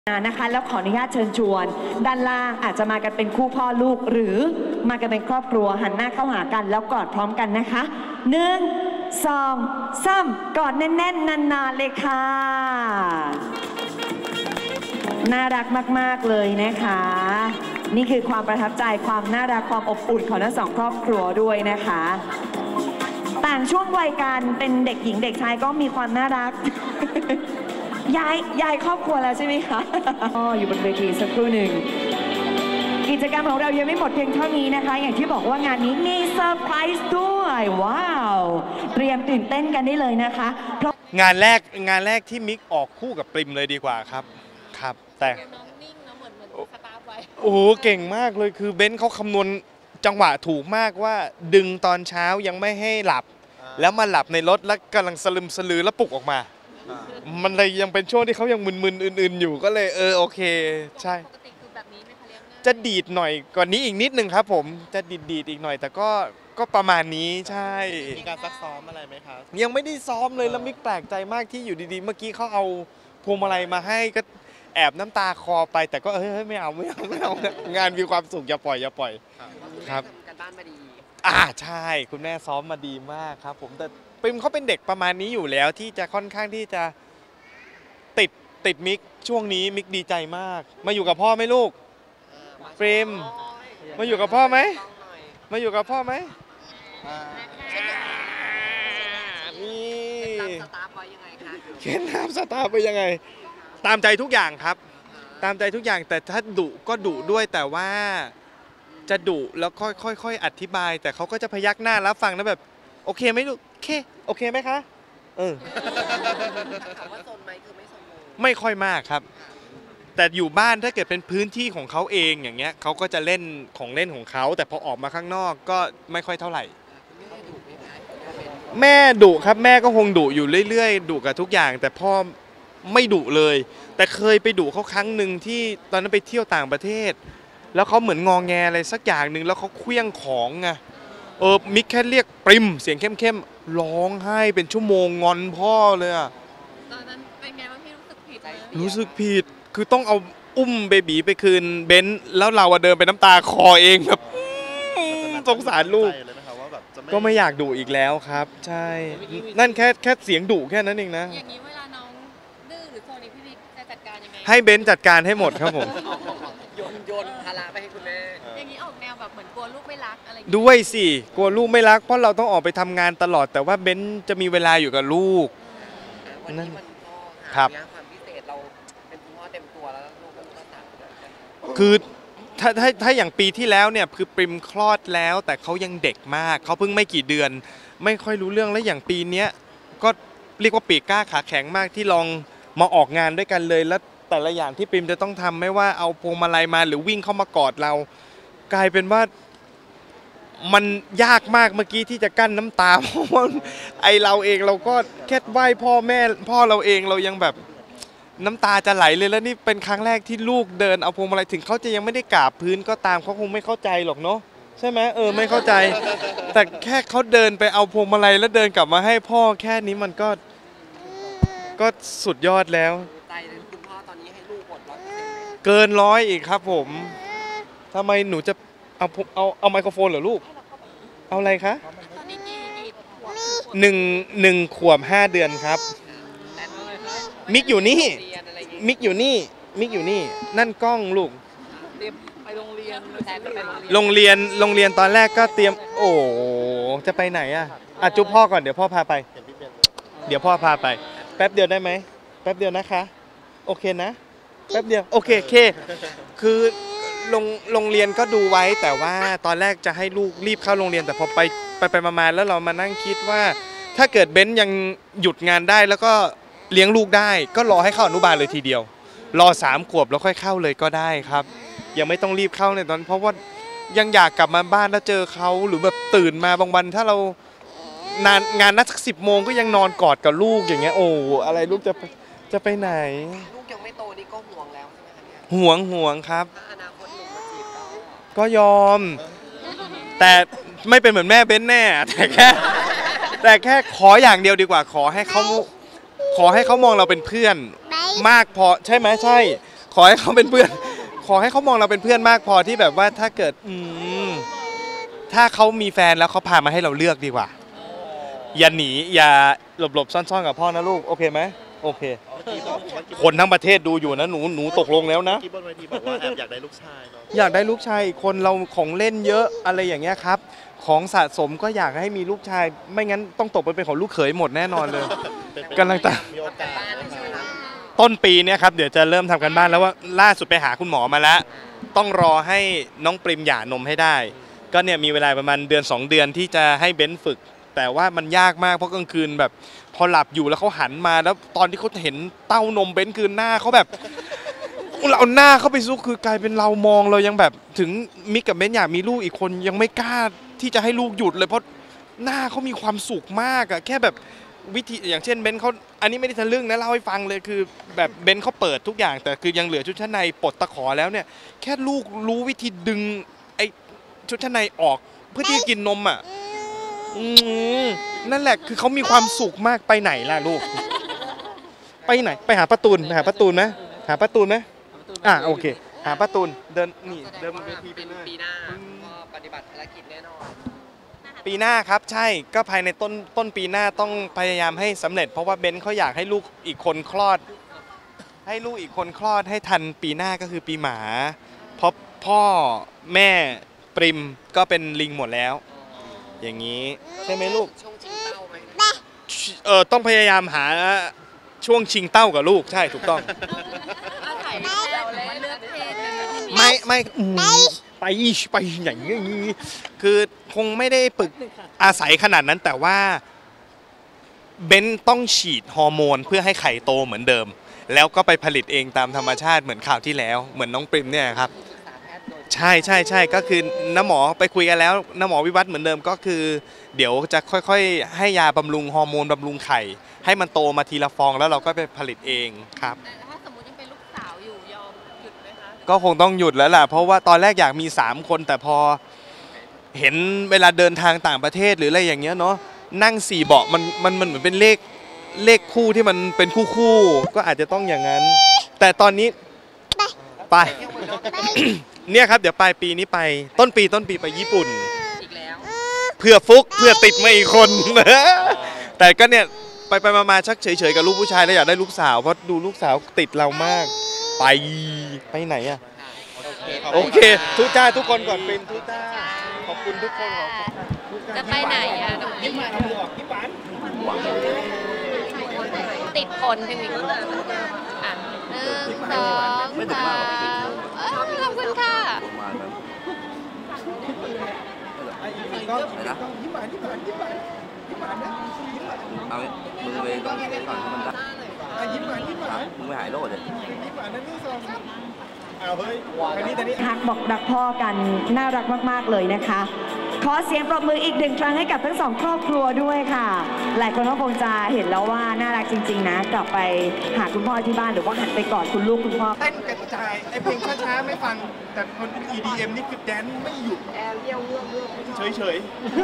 นะคะแล้วขออนุญาตเชิญชวนด้านล่างอาจจะมากันเป็นคู่พ่อลูกหรือมากันเป็นครอบครัวหันหน้าเข้าหากันแล้วกอดพร้อมกันนะคะ1 2 3กอดแน่นๆนานๆเลยค่ะน่ารักมากๆเลยนะคะนี่คือความประทับใจความน่ารักความอบอุ่นของทั้งสองครอบครัวด้วยนะคะต่างช่วงวัยกันเป็นเด็กหญิงเด็กชายก็มีความน่ารักย้ายครอบครัวแล้วใช่ไหมคะอยู่บนเวทีสักครู่หนึ่งกิจกรรมของเรายังไม่หมดเพียงเท่านี้นะคะอย่างที่บอกว่างานนี้มีเซอร์ไพรส์ด้วยว้าวเตรียมตื่นเต้นกันได้เลยนะคะงานแรกที่มิกออกคู่กับปริมเลยดีกว่าครับแต่น้องนิ่งเนาะเหมือนสตาร์ฟไว้โอ้โหเก่งมากเลยคือเบนซ์เขาคำนวณจังหวะถูกมากว่าดึงตอนเช้ายังไม่ให้หลับแล้วมาหลับในรถแล้วกำลังสลึมสลือแล้วปลุกออกมามันเลยยังเป็นช่วงที่เขายังมึนๆอื่นๆอยู่ก็เลยโอเคใช่ปกติคือแบบนี้ไหมคะเลี้ยงง่ายจะดีดหน่อยกว่านี้อีกนิดนึงครับผมจะดีดอีกหน่อยแต่ก็ประมาณนี้ใช่มีการซักซ้อมอะไรไหมครับยังไม่ได้ซ้อมเลยแล้วมิกแปลกใจมากที่อยู่ดีๆเมื่อกี้เขาเอาพวงมาลัยมาให้ก็แอบน้ำตาคอไปแต่ก็ไม่เอางานมีความสุขอย่าปล่อยครับการบ้านมาดีใช่คุณแม่ซ้อมมาดีมากครับผมแต่ปริมเขาเป็นเด็กประมาณนี้อยู่แล้วที่จะค่อนข้างที่จะติดมิกช่วงนี้มิกดีใจมากมาอยู่กับพ่อไหมลูกปริมมาอยู่กับพ่อไหมมาอยู่กับพ่อไหมนี่สตาร์ฟไว้ยังไงคะเคล็ดลับสตาร์ฟไปยังไงตามใจทุกอย่างครับตามใจทุกอย่างแต่ถ้าดุก็ดุด้วยแต่ว่าจะดุแล้วค่อยอธิบายแต่เขาก็จะพยักหน้ารับฟังแล้วแบบโอเคไหมลูกโอเคไหมคะถามว่าโซนไหมคือไม่โซนไม่ค่อยมากครับแต่อยู่บ้านถ้าเกิดเป็นพื้นที่ของเขาเองอย่างเงี้ยเขาก็จะเล่นของเล่นของเขาแต่พอออกมาข้างนอกก็ไม่ค่อยเท่าไหร่แม่ดุครับแม่ก็คงดุอยู่เรื่อยๆดุกับทุกอย่างแต่พ่อไม่ดุเลยแต่เคยไปดุเขาครั้งหนึ่งที่ตอนนั้นไปเที่ยวต่างประเทศแล้วเขาเหมือนงอแงอะไรสักอย่างหนึ่งแล้วเขาเคลี้ยงของไงมิกแค่เรียกปริมเสียงเข้มๆร้องไห้เป็นชั่วโมงงอนพ่อเลยอะตอนนั้นเป็นไงบ้างพี่รู้สึกผิดรู้สึกผิดคือต้องเอาอุ้มเบบีไปคืนเบนซ์แล้วเราเดินไปน้ำตาคอเองแบบสงสารลูกก็ไม่อยากดุอีกแล้วครับใช่นั่นแค่เสียงดุแค่นั้นเองนะอย่างนี้เวลาน้องดื้อหรือโซนนี้พี่บิ๊กจะจัดการยังไงให้เบนซ์จัดการให้หมดครับผมโยนภาระไปให้คุณแม่อย่างนี้ออกแนวแบบเหมือนกลัวลูกไม่รักอะไรด้วยสิกลัวลูกไม่รักเพราะเราต้องออกไปทำงานตลอดแต่ว่าเบนซ์จะมีเวลาอยู่กับลูกวันนี้มันพ่อครับความพิเศษเราเป็นคุณพ่อเต็มตัวแล้วลูกก็ต่างกันคือถ้าอย่างปีที่แล้วเนี่ยคือปริมคลอดแล้วแต่เขายังเด็กมากเขาเพิ่งไม่กี่เดือนไม่ค่อยรู้เรื่องและอย่างปีนี้ก็เรียกว่าปีกกล้าขาแข็งมากที่ลองมาออกงานด้วยกันเลยแล้วแต่ละอย่างที่ปริมจะต้องทำไม่ว่าเอาพวงมาลัยมาหรือวิ่งเข้ามากอดเรากลายเป็นว่ามันยากมากเมื่อกี้ที่จะกั้นน้ำตาเพราะว่าไอเราเองเราก็แค่ไหว้พ่อแม่พ่อเราเองเรายังแบบน้ำตาจะไหลเลยแล้วนี่เป็นครั้งแรกที่ลูกเดินเอาพวงมาลัยถึงเขาจะยังไม่ได้กราบพื้นก็ตามเขาคงไม่เข้าใจหรอกเนาะใช่ไหมไม่เข้าใจแต่แค่เขาเดินไปเอาพวงมาลัยแล้วเดินกลับมาให้พ่อแค่นี้มันก็สุดยอดแล้วใจคุณพ่อตอนนี้ให้ลูกหมด100% เกิน100อีกครับผมทำไมหนูจะเอาไมโครโฟนเหรอลูกเอาอะไรคะตอนนี้หนึ่งขวบ5 เดือนครับมิกอยู่นี่นั่นกล้องลูกไปโรงเรียนโรงเรียนตอนแรกก็เตรียมโอ้จะไปไหนอ่ะจุ๊บพ่อก่อนเดี๋ยวพ่อพาไปแป๊บเดียวได้ไหมแป๊บเดียวนะคะโอเคนะแป๊บเดียวโอเคคือโรงเรียนก็ดูไว้แต่ว่าตอนแรกจะให้ลูกรีบเข้าโรงเรียนแต่พอไปมาแล้วเรามานั่งคิดว่าถ้าเกิดเบนซ์ยังหยุดงานได้แล้วก็เลี้ยงลูกได้ก็รอให้เข้าอนุบาลเลยทีเดียวรอ3 ขวบแล้วค่อยเข้าเลยก็ได้ครับยังไม่ต้องรีบเข้าในตอนเพราะว่ายังอยากกลับมาบ้านแล้วเจอเขาหรือแบบตื่นมาบางวันถ้าเรางานนัดสัก10 โมงก็ยังนอนกอดกับลูกอย่างเงี้ยโอ้อะไรลูกจะไปไหนลูกยังไม่โตนี่ก็ห่วงแล้วใช่ไหมคะเนี่ยห่วงครับอนาคตหนุ่มมาจีบก็ยอมแต่ไม่เป็นเหมือนแม่เบ้นแน่แต่แค่ขออย่างเดียวดีกว่าขอให้เขามองเราเป็นเพื่อนมากพอใช่ไหมใช่ขอให้เขาเป็นเพื่อน ขอให้เขามองเราเป็นเพื่อนมากพอที่แบบว่าถ้าเกิดถ้าเขามีแฟนแล้วเขาพามาให้เราเลือกดีกว่าอย่าหนีอย่าหลบๆซ่อนๆกับพ่อนะลูกโอเคไหมโอเคคนทั้งประเทศดูอยู่นะหนูตกลงแล้วนะที่บนเวทีบอกว่าแอบอยากได้ลูกชายเนาะอยากได้ลูกชายอีกคนเราของเล่นเยอะอะไรอย่างเงี้ยครับของสะสมก็อยากให้มีลูกชายไม่งั้นต้องตกไปเป็นของลูกเขยหมดแน่นอนเลยกำลังตามต้นปีเนี่ยครับเดี๋ยวจะเริ่มทำกันบ้านแล้วว่าล่าสุดไปหาคุณหมอมาแล้วต้องรอให้น้องปริมหย่านมให้ได้ก็เนี่ยมีเวลาประมาณเดือน2 เดือนที่จะให้เบ้นฝึกแต่ว่ามันยากมากเพราะกลางคืนแบบพอหลับอยู่แล้วเขาหันมาแล้วตอนที่เขาเห็นเต้านมเบ้นคือหน้าเขาแบบเราเอาหน้าเข้าไปซุกคือกลายเป็นเรามองเรายังแบบถึงมิกกับเบ้นอยากมีลูกอีกคนยังไม่กล้าที่จะให้ลูกหยุดเลยเพราะหน้าเขามีความสุขมากอะแค่แบบวิธีอย่างเช่นเบนเขาอันนี้ไม่ได้ทะลึ่งนะเล่าให้ฟังเลยคือแบบเบนเขาเปิดทุกอย่างแต่คือยังเหลือชุดชั้นในปลดตะขอแล้วเนี่ยแค่ลูกรู้วิธีดึงไอ้ชุดชั้นในออกเพื่อที่จะกินนมอ่ะนั่นแหละคือเขามีความสุขมากไปไหนล่ะลูกไปไหนไปหาป้าตูนไหมหาป้าตูนไหมโอเคหาป้าตูนเดินนี่เดินเวทีเป็นปีหน้าก็ปฏิบัติภารกิจแน่นอนปีหน้าครับใช่ก็ภายในต้นปีหน้าต้องพยายามให้สำเร็จเพราะว่าเบนเขาอยากให้ลูกอีกคนคลอดให้ทันปีหน้าก็คือปีหมาเพราะพ่อแม่ปริมก็เป็นลิงหมดแล้วอย่างนี้ใช่ไหมลูกช่วงชิงเต้าไหมต้องพยายามหาช่วงชิงเต้ากับลูกใช่ถูกต้องถ่ายแล้วเลือกเพศไม่ไปอย่างนี้คือคงไม่ได้ปรึกอาศัยขนาดนั้นแต่ว่าเบนต้องฉีดฮอร์โมนเพื่อให้ไข่โตเหมือนเดิมแล้วก็ไปผลิตเองตามธรรมชาติเหมือนข่าวที่แล้วเหมือนน้องปริมเนี่ยครับใช่ก็คือน้าหมอไปคุยกันแล้วน้าหมอวิวัฒน์เหมือนเดิมก็คือเดี๋ยวจะค่อยๆให้ยาบำรุงฮอร์โมนบำรุงไข่ให้มันโตมาทีละฟองแล้วเราก็ไปผลิตเองครับถ้าสมมติยังเป็นลูกสาวอยู่ยอมหยุดไหมคะก็คงต้องหยุดแล้วล่ะเพราะว่าตอนแรกอยากมี3 คนแต่พอเห็นเวลาเดินทางต่างประเทศหรืออะไรอย่างเงี้ยเนาะนั่ง4 เบาะมันเหมือนเป็นเลขคู่ที่มันเป็นคู่ก็อาจจะต้องอย่างนั้นแต่ตอนนี้ไปเนี่ยครับเดี๋ยวปลายปีนี้ไปต้นปีไปญี่ปุ่นอีกแล้วเพื่อติดมาอีกคน แต่ก็เนี่ยไปมาชักเฉยๆกับลูกผู้ชายแล้วอยากได้ลูกสาวเพราะดูลูกสาวติดเรามากไปไหนอะโอเคทุกจ้าทุกคนก่อนเป็นทุกจ้าขอบคุณทุกคนจะไปไหนอะติดคนใช่ไหม1 2 3ขอบคุณค่ะเอามึงไปก่อนก่อนมันได้มึงไปหายโรคเลยฮักบอกรักพ่อกันน่ารักมากๆเลยนะคะขอเสียงปรบมืออีก1 ครั้งให้กับทั้ง2 ครอบครัวด้วยค่ะหลายคนก็คงจะเห็นแล้วว่าน่ารักจริงๆนะกลับไปหาคุณพ่อที่บ้านหรือว่าหันไปกอดคุณลูกคุณพ่อเต้นกระจายไอเพลงช้าๆไม่ฟังแต่คน EDM นี่คือแดนไม่หยุดเฉย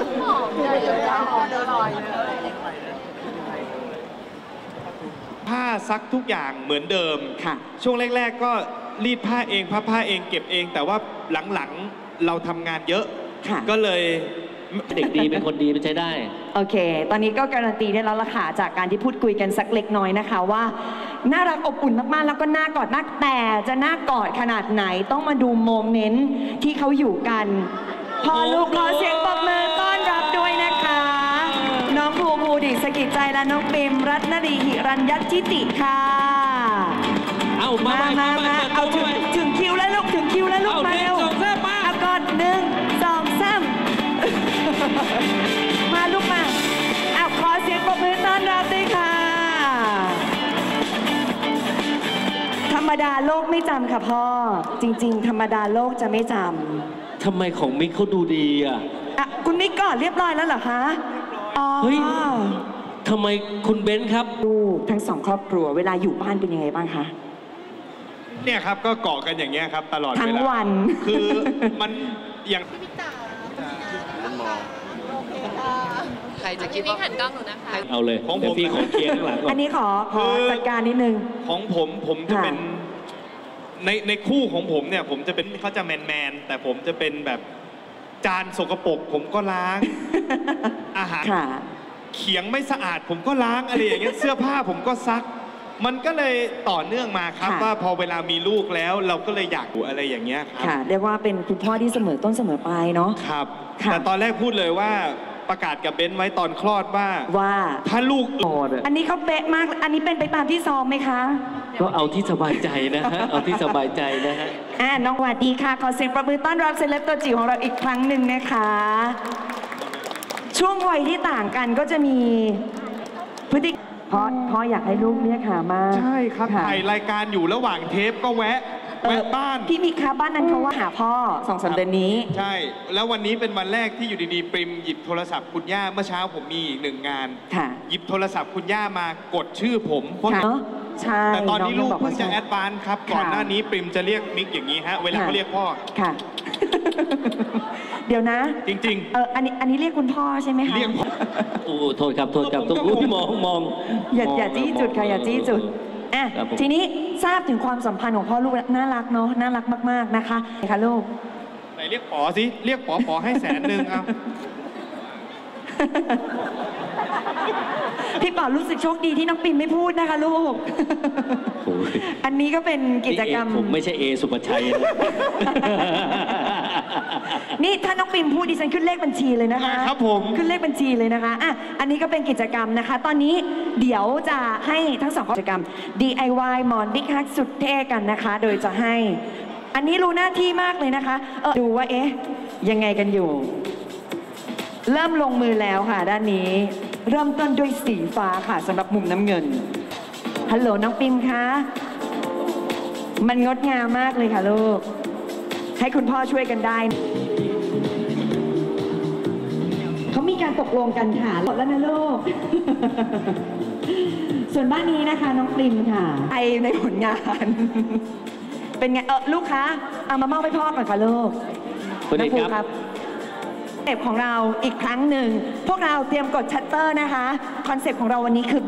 ผ้าซักทุกอย่างเหมือนเดิมค่ะช่วงแรกๆก็รีดผ้าเองพับผ้าเองเก็บเองแต่ว่าหลังๆเราทำงานเยอะก็เลยเด็กดีเป็นคนดีเป็นใช้ได้โอเคตอนนี้ก็การันตีได้แล้วล่ะค่ะจากการที่พูดคุยกันสักเล็กน้อยนะคะว่าน่ารักอบอุ่นมากๆแล้วก็น่ากอดแต่จะน่ากอดขนาดไหนต้องมาดูโมเมนต์ที่เขาอยู่กันพอลูกขอเสียงปรบมือต้อนรับด้วยนะคะน้องภูดิสกิจใจและน้องเปรมรัตนดีหิรัญญทิติค่ะเอามาเอาถึงคิวแล้วลูกมาเร็วเอาก่อน1 2 3มาลูกมาเอาขอเสียงปรบมือต้อนรับด้วยค่ะธรรมดาโลกไม่จำค่ะพ่อจริงๆธรรมดาโลกจะไม่จำทำไมของมิกเขาดูดีอ่ะคุณมิกก่อนเรียบร้อยแล้วเหรอคะเฮ้ยทำไมคุณเบนซ์ครับลูกทั้ง2 ครอบครัวเวลาอยู่บ้านเป็นยังไงบ้างคะเนี่ยครับก็เกาะกันอย่างเงี้ยครับตลอดเวลาทั้งวันคือมันอย่างใครจะคิดว่าหันกล้องหนูนะคะเอาเลยของผมพี่ขอเคลียร์ข้างหลังก่อนอันนี้ขอจัดการนิดนึงของผมจะเป็นในคู่ของผมเนี่ยผมจะเป็นเขาจะแมนแต่ผมจะเป็นแบบจานสกปรกผมก็ล้าง อาหารค่ะเขียงไม่สะอาดผมก็ล้างอะไรอย่างเงี้ย เสื้อผ้าผมก็ซัก มันก็เลยต่อเนื่องมาครับค่ะว่าพอเวลามีลูกแล้วเราก็เลยอยากดูอะไรอย่างเงี้ยครับค่ะ เรียกว่าเป็นคุณพ่อที่เสมอต้นเสมอปลายเนาะครับค่ะแต่ตอนแรกพูดเลยว่าประกาศกับเบนซ์ไว้ตอนคลอดว่าว่าถ้าลูกอันนี้เขาเป๊ะมาก อันนี้เป็นไปตามที่ซ้อมไหมคะก็เอาที่สบายใจนะฮะ เอาที่สบายใจนะฮะน้องหวัดดีค่ะ ขอเสียงประมือต้อนรับเซเลบตัวจิ๋วของเราอีกครั้งหนึ่งนะคะ ช่วงวัยที่ต่างกันก็จะมีพฤติพ่ออยากให้ลูกเนี่ยค่ะมากใช่ครับะถ่ายรายการอยู่ระหว่างเทปก็แวะบ้านพี่มิกคะบ้านนั้นเขาว่าหาพ่อ2-3 เดือนนี้ใช่ แล้ววันนี้เป็นวันแรกที่อยู่ดีๆปริมหยิบโทรศัพท์คุณย่าเมื่อเช้าผมมีอีก1 งานค่ะหยิบโทรศัพท์คุณย่ามากดชื่อผมเพราะค่ะเนอะใช่แต่ตอนนี้น้ลูองกบอกเพิ่ว่างจะใช่แอดวานซ์ครับ ก่อนหน้านี้ปริมจะเรียกมิกอย่างนี้ฮะ เวลาเขาเรียกพ่อค่ะ เดี๋ยวนะจริงอันนี้เรียกคุณพ่อใช่ไหมคะเรียกพ่อโอ้โทษครับโทษครับต้องอุ้ยมองอย่าจี้จุดค่ะอย่าจี้จุดอ่ะครับผมทีนี้ทราบถึงความสัมพันธ์ของพ่อลูกน่ารักเนาะน่ารักมากๆนะคะค่ะลูกไหนเรียกป๋อสิ เรียกป๋อให้100,000เอาพี่ป๋อรู้สึกโชคดีที่น้องปิ่นไม่พูดนะคะลูกโอ้ยอันนี้ก็เป็นกิจกรรมผมไม่ใช่เอสุปชัยนะนี่ถ้าน้องปิ่นพูดดิฉันขึ้นเลขบัญชีเลยนะคะครับผมขึ้นเลขบัญชีเลยนะคะอ่ะอันนี้ก็เป็นกิจกรรมนะคะ ตอนนี้เดี๋ยวจะให้ทั้งสองกิจกรรม DIY หมอนบิ๊กฮักสุดเท่กันนะคะ โดยจะให้ อันนี้รู้หน้าที่มากเลยนะคะดูว่าเอ๊ะยังไงกันอยู่ เริ่มลงมือแล้วค่ะด้านนี้ เริ่มต้นด้วยสีฟ้าค่ะสำหรับมุมน้ำเงินฮัลโหลน้องปิมคะมันงดงามมากเลยค่ะลูกให้คุณพ่อช่วยกันได้เขามีการตกลงกันค่ะหมดแล้วนะลูก ส่วนบ้านนี้นะคะน้องปิมค่ะไอในผลงาน เป็นไงลูกคะเอามามอบให้พ่อก่อนค่ะลูกคุณเอกครับน้องภูคอนเซปต์ของเราอีกครั้งหนึ่งพวกเราเตรียมกดชัตเตอร์นะคะคอนเซปต์ของเราวันนี้คือ